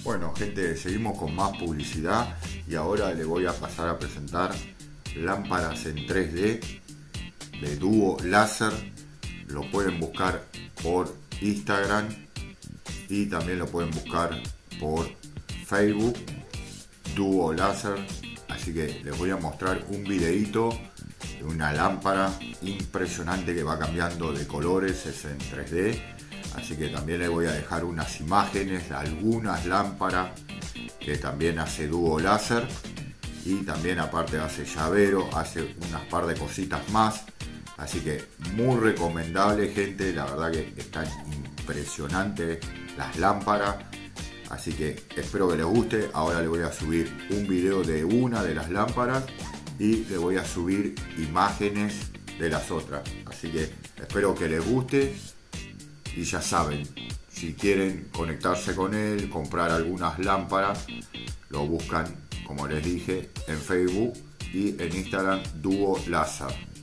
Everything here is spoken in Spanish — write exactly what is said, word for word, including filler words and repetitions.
Bueno, gente, seguimos con más publicidad y ahora le voy a pasar a presentar lámparas en tres D de Duo Láser. Lo pueden buscar por Instagram y también lo pueden buscar por Facebook, Duo Láser. Así que les voy a mostrar un videito de una lámpara impresionante que va cambiando de colores, es en tres D. Así que también les voy a dejar unas imágenes de algunas lámparas que también hace Duo Láser. Y también aparte hace llavero, hace unas par de cositas más. Así que muy recomendable, gente. La verdad que están impresionantes las lámparas. Así que espero que les guste. Ahora les voy a subir un video de una de las lámparas y les voy a subir imágenes de las otras. Así que espero que les guste. Y ya saben, si quieren conectarse con él, comprar algunas lámparas, lo buscan, como les dije, en Facebook y en Instagram, Duo Láser.